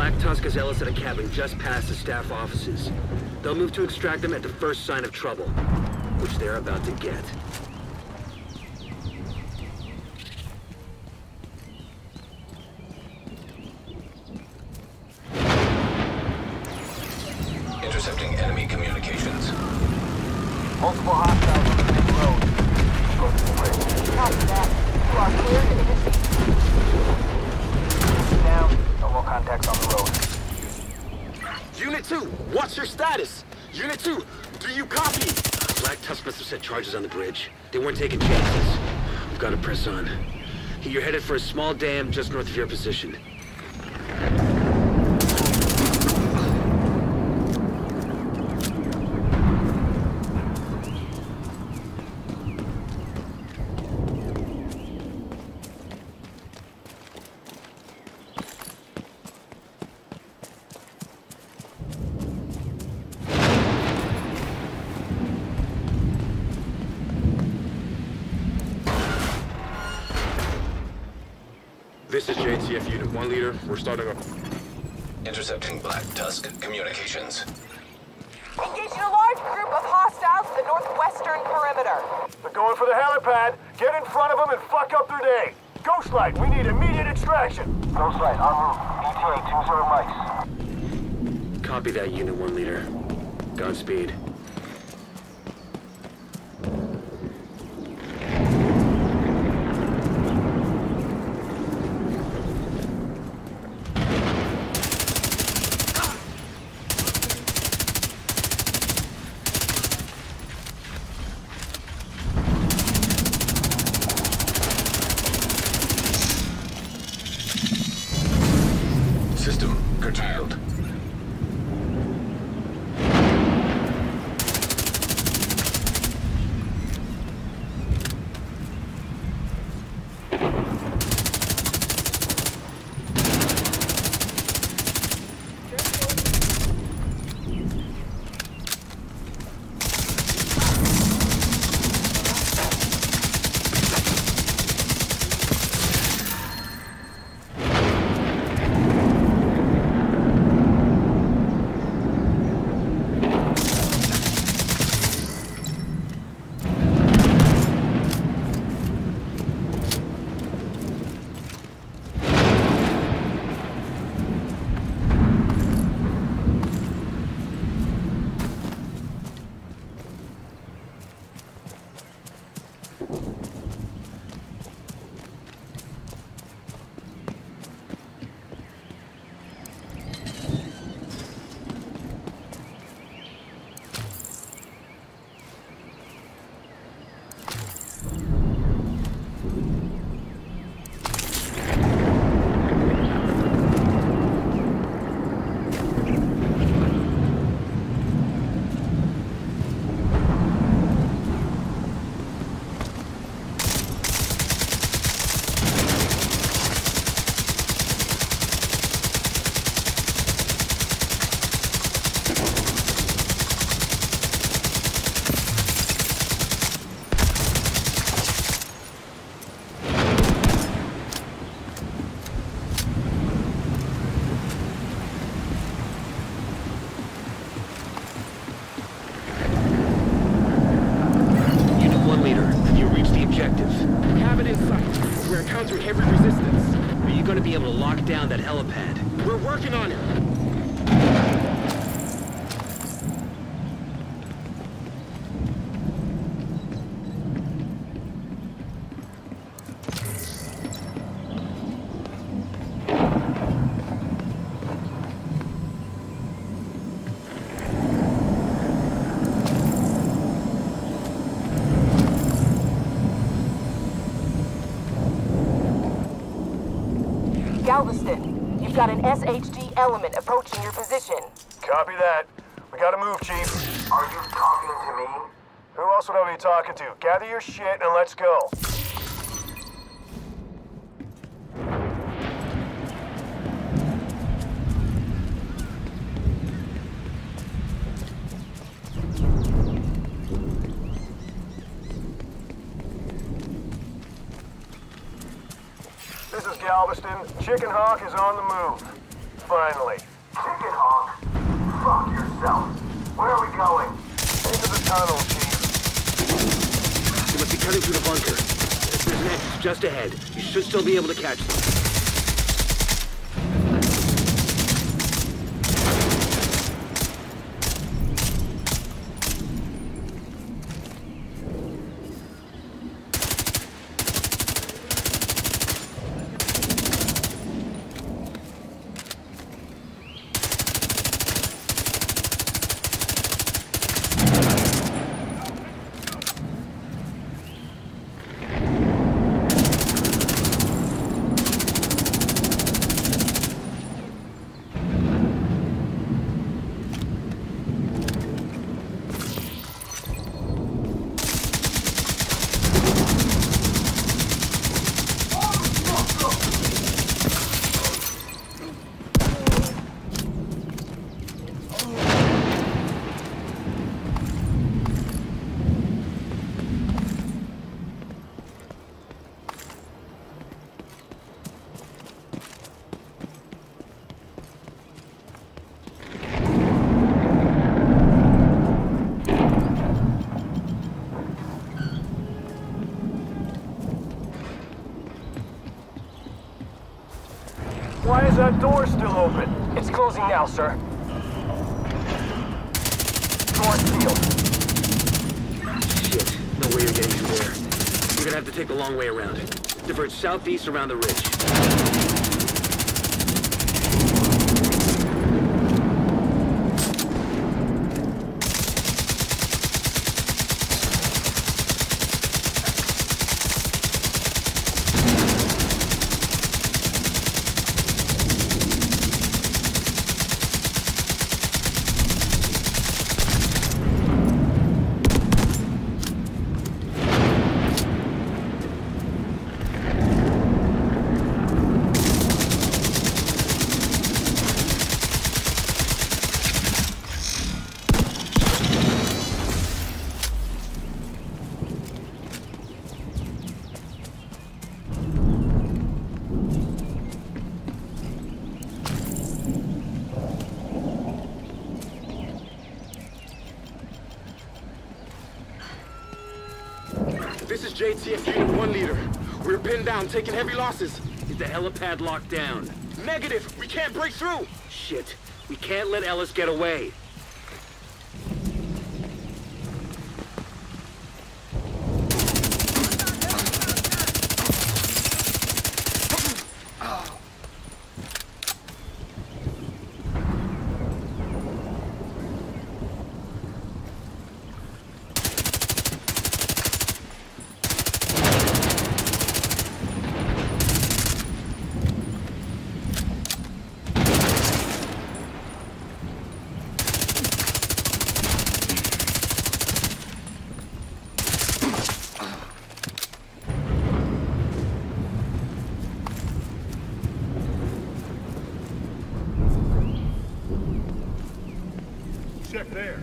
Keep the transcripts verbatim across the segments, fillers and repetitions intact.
Black Tusk has Ellis at a cabin just past the staff offices. They'll move to extract them at the first sign of trouble, which they're about to get. Intercepting enemy communications. Multiple hostiles on the main road. Go to the bridge. Copy that. You are clear to intercept. Down. No more contacts on the road. Unit two, what's your status? Unit two, do you copy? Black Tusk must have set charges on the bridge. They weren't taking chances. We've got to press on. You're headed for a small dam just north of your position. This is J T F Unit one leader. We're starting up. Intercepting Black Tusk communications. Engaging a large group of hostiles in the northwestern perimeter. They're going for the helipad. Get in front of them and fuck up their day. Ghostlight, we need immediate extraction. Ghostlight, en route. E T A two zero mics. Copy that, Unit one leader. Godspeed. System curtailed. Heavy resistance. Are you going to be able to lock down that helipad? We're working on it. Galveston, you've got an S H D element approaching your position. Copy that. We gotta move, Chief. Are you talking to me? Who else would I be talking to? Gather your shit and let's go. This is Galveston. Chicken Hawk is on the move. finally. Chicken hawk. Fuck yourself. Where are we going? Into the tunnel, Chief. You must be cutting through the bunker. There's an exit just ahead. You should still be able to catch them. Why is that door still open? It's closing now, sir. Door's sealed. Shit. No way you're getting through there. You're gonna have to take the long way around. Diverge southeast around the ridge. This is J T F Unit one leader. We're pinned down, taking heavy losses. Is the helipad locked down? Negative! We can't break through! Shit. We can't let Ellis get away. Check there.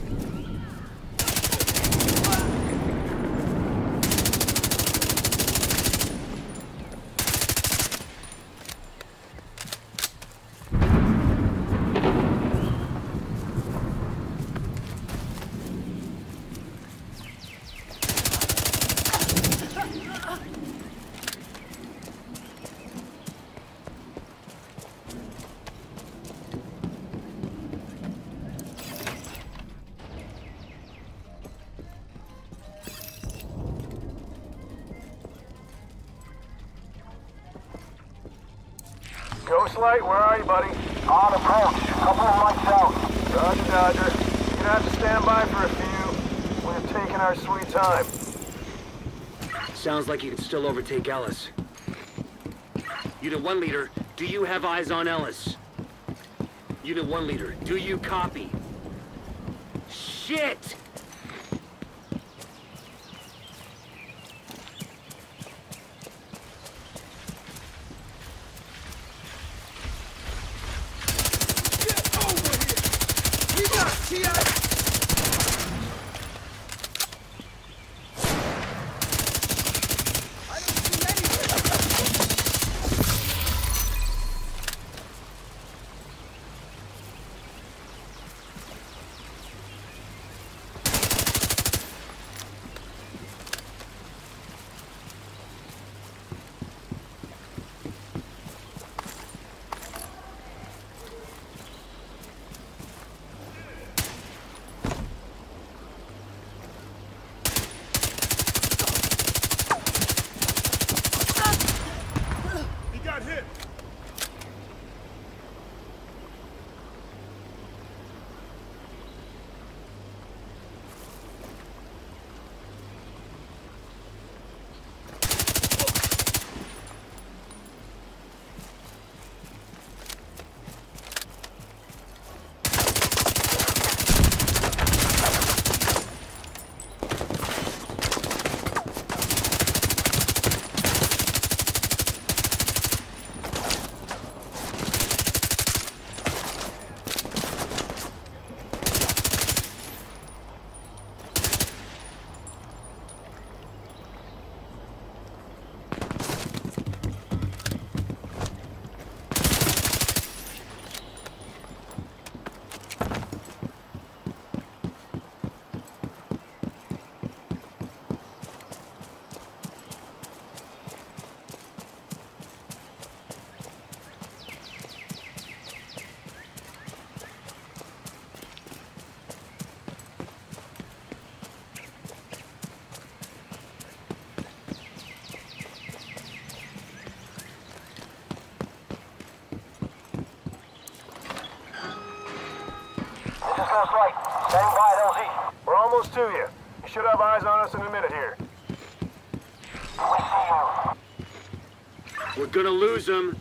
Ghostlight, where are you, buddy? On approach. Couple of lights out. Roger, Dodger. You're gonna have to stand by for a few. We're taking our sweet time. Sounds like you can still overtake Ellis. Unit one leader, do you have eyes on Ellis? Unit one leader, do you copy? Shit! Ghost Light. Standing by at L Z. We're almost to you. You should have eyes on us in a minute here. We see you. We're gonna lose them.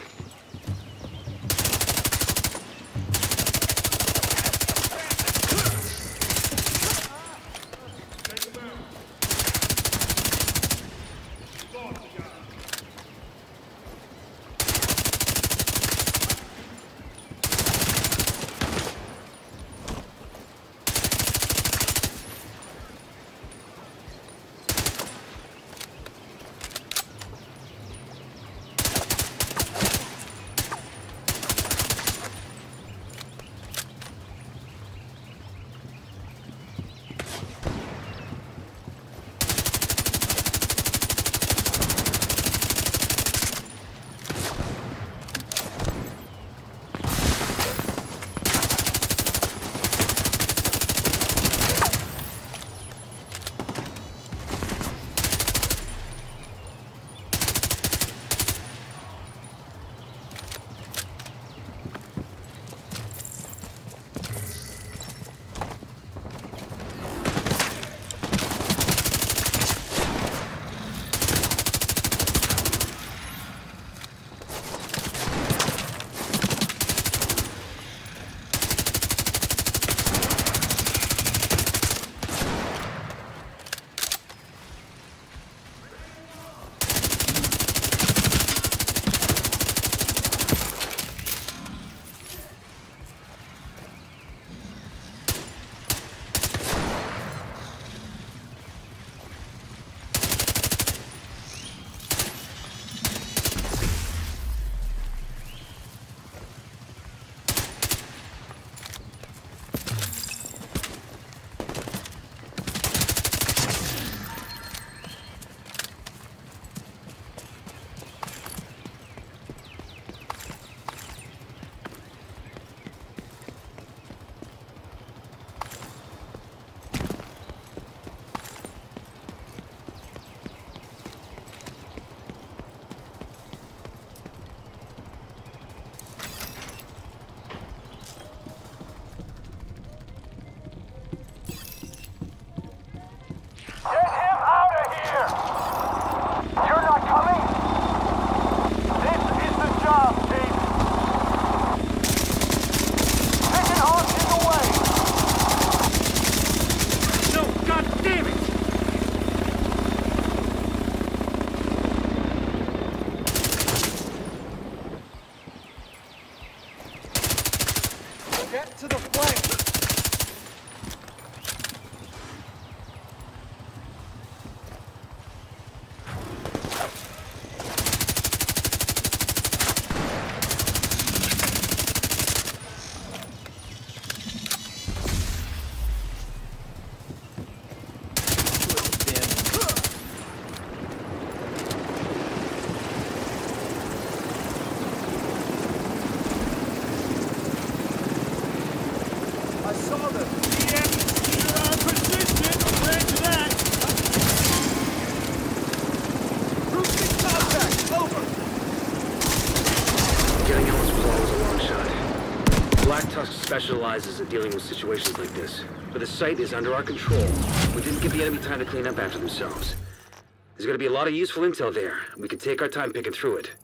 Get him out of here! You're not coming? This is the job, Chief. Pigeon Hawk is away! No, god damn it! Get to the flank! I saw them! You're on position! Roger that! Roofing contact! Over! Getting Ellis Claw was a long shot. Black Tusk specializes in dealing with situations like this. But the site is under our control. We didn't give the enemy time to clean up after themselves. There's gonna be a lot of useful intel there. We can take our time picking through it.